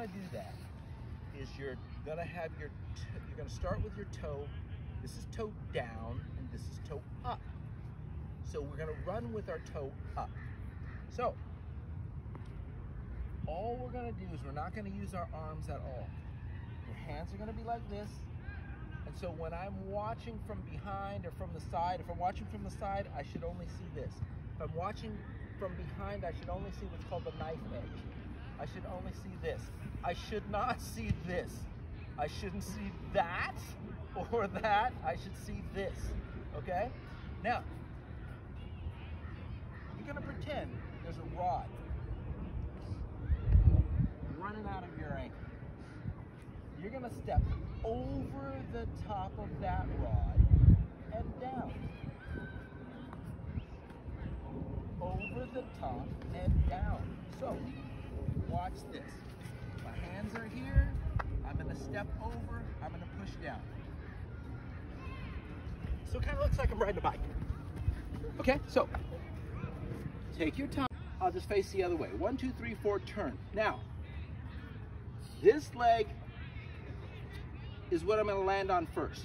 To do that is you're gonna start with your toe. This is toe down and this is toe up. So we're gonna run with our toe up. So all we're gonna do is we're not gonna use our arms at all. Your hands are gonna be like this. And so when I'm watching from behind or from the side, if I'm watching from the side, I should only see this. If I'm watching from behind, I should only see what's called the knife edge. I should only see this. I should not see this. I shouldn't see that or that. I should see this, okay? Now, you're gonna pretend there's a rod running out of your ankle. You're gonna step over the top of that rod and down. Over the top and down. So, watch this. My hands are here. I'm gonna step over. I'm gonna push down. So it kind of looks like I'm riding a bike. Okay, so take your time. I'll just face the other way. 1, 2, 3, 4, turn. Now, this leg is what I'm gonna land on first.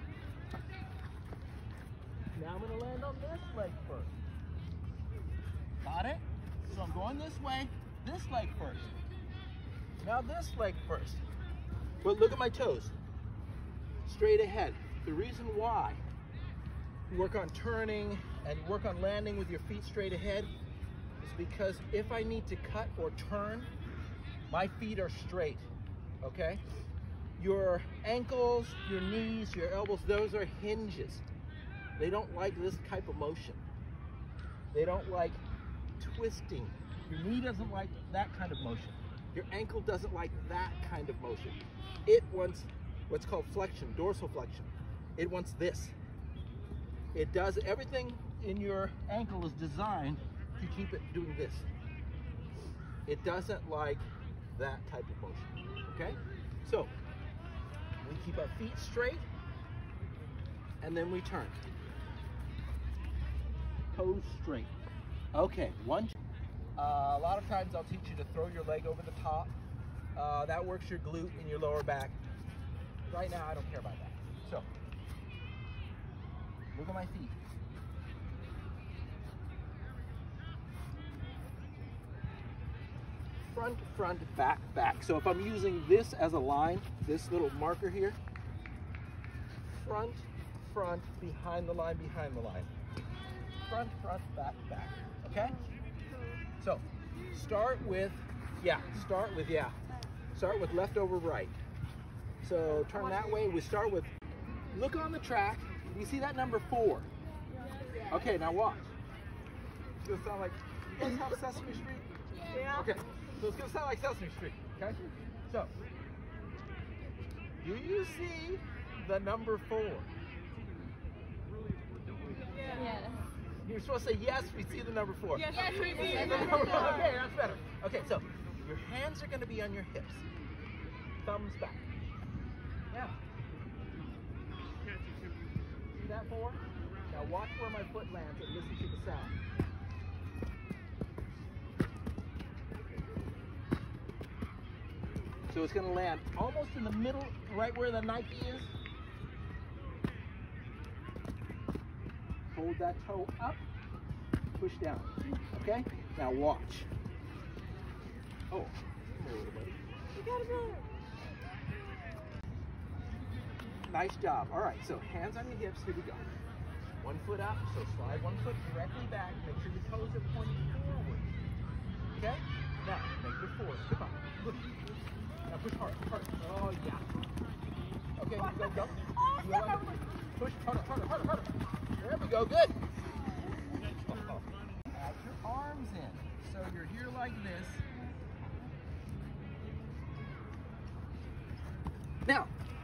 Now I'm gonna land on this leg first. Got it? So I'm going this way, this leg first. Now this leg first. But look at my toes. Straight ahead. The reason why you work on turning and you work on landing with your feet straight ahead is because if I need to cut or turn, my feet are straight, okay? Your ankles, your knees, your elbows, those are hinges. They don't like this type of motion. They don't like twisting. Your knee doesn't like that kind of motion. Your ankle doesn't like that kind of motion. It wants what's called flexion, dorsal flexion. It wants this. It does everything in your ankle is designed to keep it doing this. It doesn't like that type of motion, okay? So, we keep our feet straight, and then we turn. Toes straight. Okay, 1, 2. A lot of times I'll teach you to throw your leg over the top. That works your glute and your lower back. Right now, I don't care about that. So, look at my feet. Front, front, back, back. So if I'm using this as a line, this little marker here, front, front, behind the line, behind the line. Front, front, back, back. Okay? So, start with left over right. So turn that way. We start with, look on the track. You see that number 4? Okay, now watch. It's gonna sound like, you guys have Sesame Street? Yeah. Okay, so it's gonna sound like Sesame Street, okay? So, do you see the number 4? Yes. You're supposed to say yes, we see the number 4. Yes, we see Okay, the number 4. that's better. Okay, so your hands are going to be on your hips. Thumbs back. Now, see that 4? Now watch where my foot lands and listen to the sound. So it's going to land almost in the middle, right where the Nike is. Hold that toe up, push down, okay? Now watch. Oh, come here, little buddy. You got it, brother. Nice job. All right, so hands on your hips, here we go. 1 foot up, so slide 1 foot directly back. Make sure your toes are pointing forward, okay? Now, make your forward, come on, look. Now push hard, hard. Oh, yeah. Okay, go. Push harder, harder, harder, harder. There we go, good. Add your arms in. So you're here like this. Now,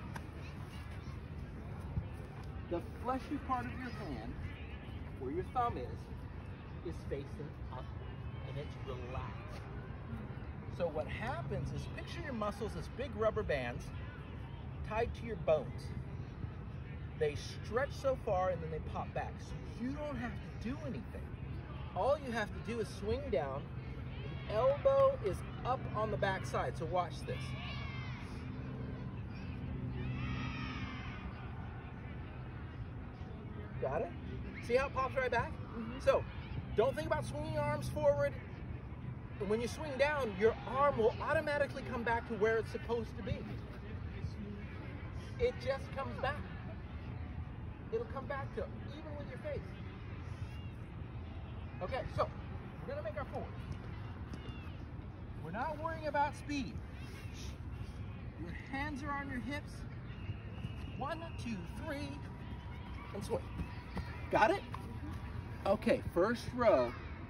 the fleshy part of your hand, where your thumb is facing up and it's relaxed. So what happens is, picture your muscles as big rubber bands tied to your bones. They stretch so far and then they pop back. So you don't have to do anything. All you have to do is swing down, elbow is up on the back side, so watch this. Got it? See how it pops right back? So, don't think about swinging your arms forward. And when you swing down, your arm will automatically come back to where it's supposed to be. It just comes back. It'll come back to even with your face. Okay, so we're gonna make our forward. We're not worrying about speed. Your hands are on your hips. 1, 2, 3, and swing. Got it? Okay, first row.